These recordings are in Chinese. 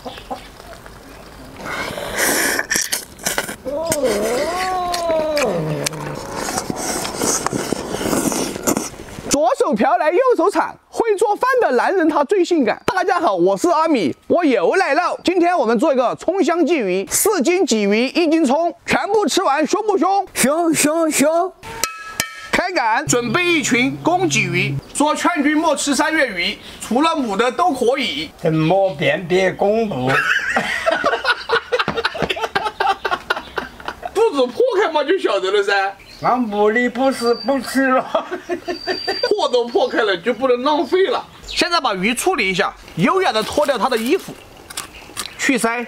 左手瓢来右手铲，会做饭的男人他最性感。大家好，我是阿米，我又来了。今天我们做一个葱香鲫鱼，4斤鲫鱼，1斤葱，全部吃完凶不凶？凶。开擀，准备一群公鲫鱼。说劝君莫吃3月鱼，除了母的都可以。 怎么辨别公母？ 肚子破开嘛就晓得了噻。 俺母的不是不吃了。 破都破开了，就不能浪费了。现在把鱼处理一下，优雅的脱掉它的衣服，去鳃，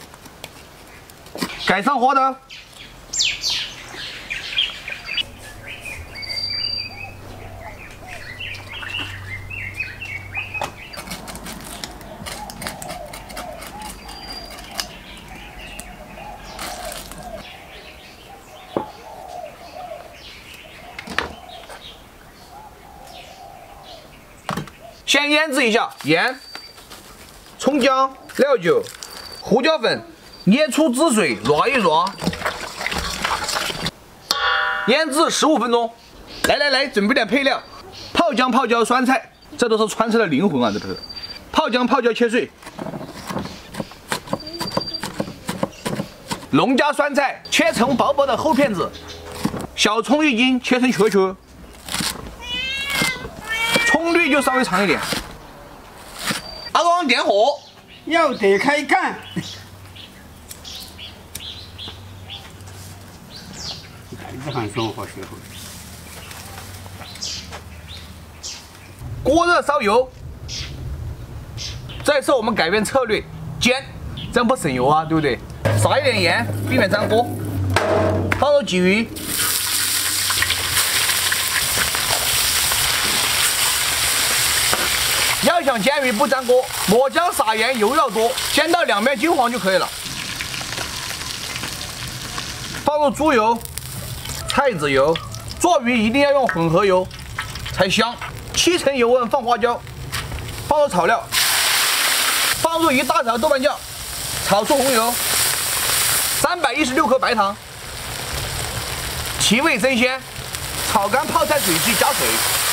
盖上花刀。先腌制一下，盐、葱姜、料酒、胡椒粉，捏出汁水，揉一揉，腌制15分钟。来，准备点配料：泡姜、泡椒、酸菜，这都是川菜的灵魂啊！这都是泡姜、泡椒切碎，龙家酸菜切成薄薄的厚片子，小葱1斤切成球球。葱绿就稍微长一点。阿公点火， 要得开干。孩子喊生活学会。 锅热烧油。这次我们改变策略，煎，这样不省油啊，对不对？撒一点盐，避免粘锅。放入鲫鱼。要想煎鱼不粘锅，抹姜撒盐，油要多，煎到2面金黄就可以了。放入猪油、菜籽油，做鱼一定要用混合油才香。7成油温放花椒，放入炒料，放入1大勺豆瓣酱，炒出红油，316克白糖，提味增鲜，炒干泡菜水迹加水。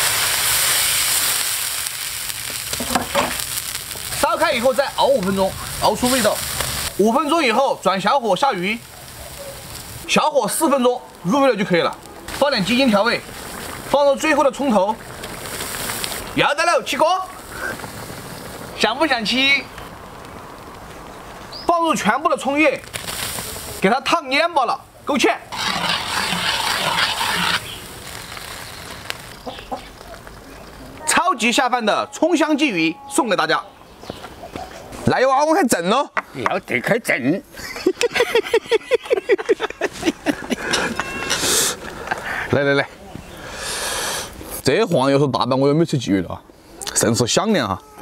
烧开以后再熬5分钟，熬出味道。5分钟以后转小火下鱼，小火4分钟入味了就可以了。放点鸡精调味，放入最后的葱头。要得了，起锅。想不想起？放入全部的葱叶，给它烫蔫巴了，勾芡。超级下饭的葱香鲫鱼送给大家。来哇，我还整咯， 要得开整。 来，这黄油是大半我又没吃鲫鱼了啊，甚是香亮哈。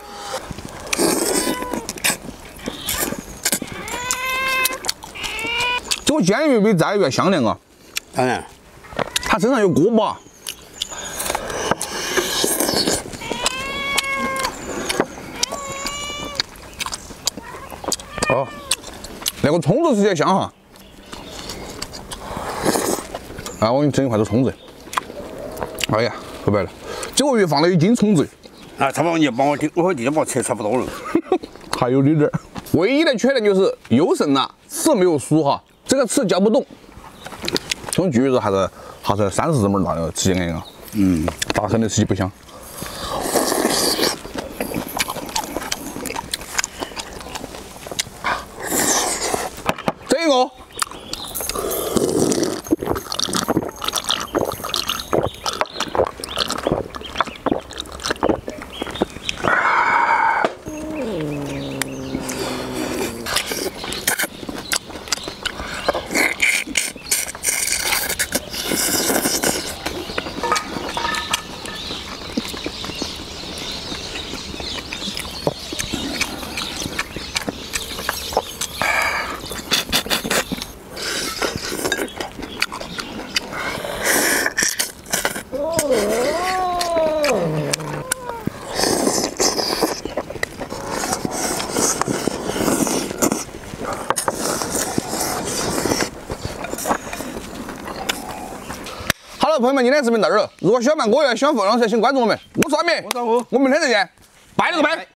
这个煎鱼比炸鱼要香亮啊。 当然， 它身上有锅巴。哦，那个葱子直接香哈！啊，我给你整一块这葱子。哎呀，说白了，这个鱼放了1斤葱子。 啊，差不多你帮我定，我已经把我切差不多了。 还有点，唯一的缺点就是油省了，刺没有酥哈，这个刺嚼不动。这种鲫鱼还是30这么大的，吃起来啊，大肯定吃起不香。这个。 好了，朋友们，今天视频到这儿了。如果喜欢我，喜欢凤凰，请关注我们。我是阿明， 我是阿虎， 我们明天再见，拜了个拜。